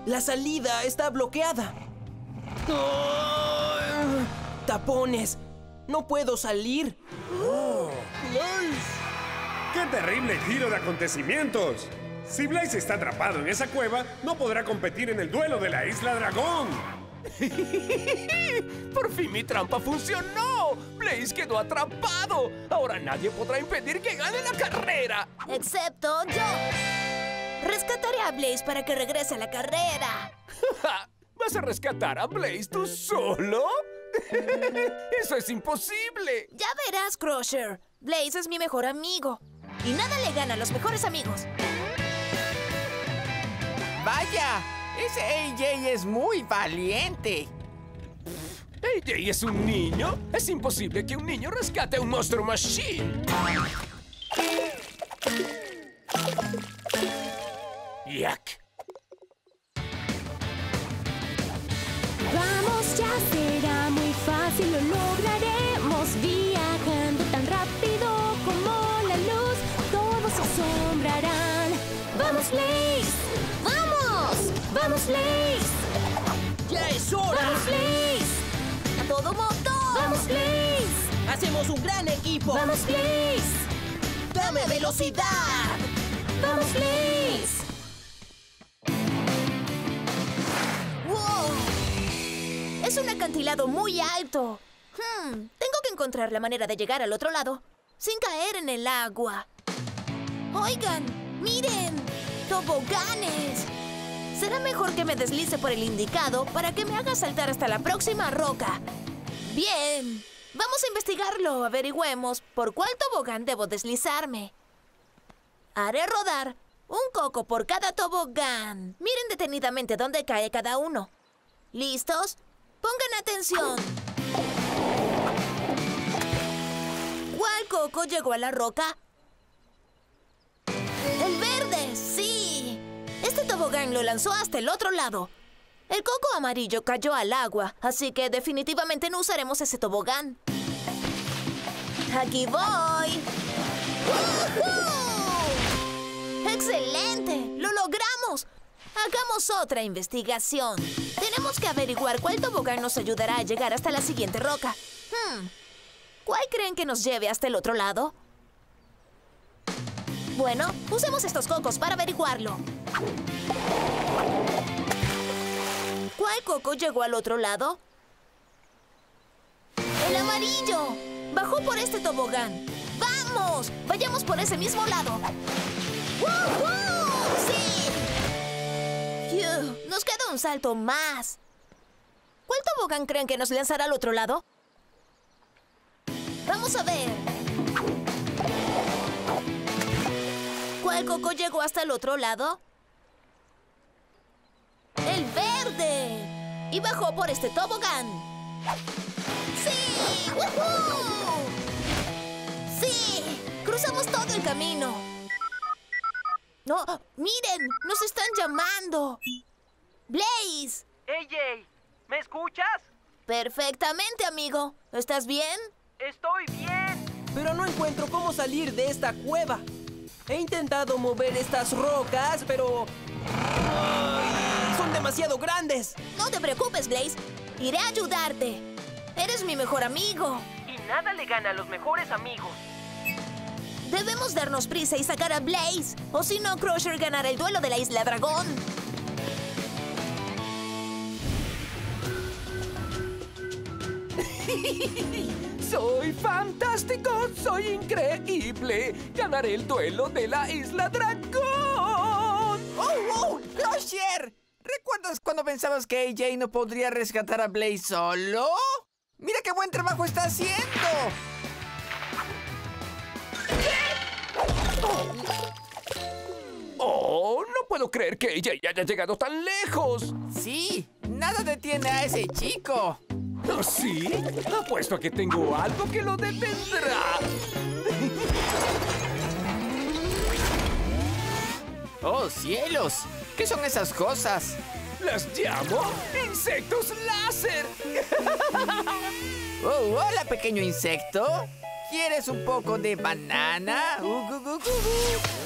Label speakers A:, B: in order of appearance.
A: La salida está bloqueada. ¡Oh! ¡Tapones! ¡No puedo salir!
B: ¡Oh! ¡Blaze! ¡Qué terrible giro de acontecimientos! Si Blaze está atrapado en esa cueva, no podrá competir en el duelo de la Isla Dragón.
C: ¡Por fin mi trampa funcionó! ¡Blaze quedó atrapado! Ahora nadie podrá impedir que gane la carrera.
D: Excepto yo. Rescataré a Blaze para que regrese a la carrera.
C: ¿Vas a rescatar a Blaze tú solo? ¡Eso es imposible!
D: Ya verás, Crusher. Blaze es mi mejor amigo. Y nada le gana a los mejores amigos.
E: ¡Vaya! Ese AJ es muy valiente.
C: ¿AJ es un niño? Es imposible que un niño rescate a un Monster Machine. ¡Yuck!
F: Vamos, ya será muy fácil, lo lograremos viajando tan rápido como la luz. Todos se asombrarán. ¡Vamos, Blaze! ¡Vamos! ¡Vamos, Blaze!
A: ¡Ya es hora!
F: ¡Vamos, Blaze!
D: ¡A todo motor!
F: ¡Vamos, Blaze!
A: ¡Hacemos un gran equipo!
F: ¡Vamos, Blaze!
D: ¡Dame velocidad!
F: ¡Vamos, Blaze!
D: ¡Wow! Es un acantilado muy alto. Tengo que encontrar la manera de llegar al otro lado sin caer en el agua. Oigan, miren, toboganes. Será mejor que me deslice por el indicado para que me haga saltar hasta la próxima roca. Bien, vamos a investigarlo. Averigüemos por cuál tobogán debo deslizarme. Haré rodar un coco por cada tobogán. Miren detenidamente dónde cae cada uno. ¿Listos? Pongan atención. ¿Cuál coco llegó a la roca? ¡El verde! ¡Sí! Este tobogán lo lanzó hasta el otro lado. El coco amarillo cayó al agua, así que definitivamente no usaremos ese tobogán. ¡Aquí voy! ¡Woohoo! ¡Excelente! ¡Lo logramos! Hagamos otra investigación. Tenemos que averiguar cuál tobogán nos ayudará a llegar hasta la siguiente roca. ¿Cuál creen que nos lleve hasta el otro lado? Bueno, usemos estos cocos para averiguarlo. ¿Cuál coco llegó al otro lado? ¡El amarillo! Bajó por este tobogán. ¡Vamos! ¡Vayamos por ese mismo lado! ¡Woohoo! ¡Sí! ¡Phew! Nos queda un salto más. ¿Cuál tobogán creen que nos lanzará al otro lado? Vamos a ver. ¿Cuál coco llegó hasta el otro lado? ¡El verde! Y bajó por este tobogán. ¡Sí! ¡Woohoo! ¡Sí! ¡Cruzamos todo el camino! ¡No! ¡Miren! ¡Nos están llamando! ¡Blaze!
A: AJ, ¿me escuchas?
D: Perfectamente, amigo. ¿Estás bien?
A: Estoy bien. Pero no encuentro cómo salir de esta cueva. He intentado mover estas rocas, pero... ¡ay! ¡Son demasiado grandes!
D: No te preocupes, Blaze. Iré a ayudarte. Eres mi mejor amigo.
A: Y nada le gana a los mejores amigos.
D: Debemos darnos prisa y sacar a Blaze. O si no, Crusher ganará el duelo de la Isla Dragón.
C: ¡Soy fantástico! ¡Soy increíble! ¡Ganaré el duelo de la Isla Dragón!
E: ¡Oh! ¡Crusher! ¿Recuerdas cuando pensabas que AJ no podría rescatar a Blaze solo? ¡Mira qué buen trabajo está haciendo!
C: ¡Oh! No puedo creer que AJ haya llegado tan lejos.
E: Sí, nada detiene a ese chico.
C: ¿Oh, sí? Apuesto a que tengo algo que lo detendrá.
E: ¡Oh, cielos! ¿Qué son esas cosas?
C: Las llamo insectos láser.
E: Oh, hola, pequeño insecto. ¿Quieres un poco de banana?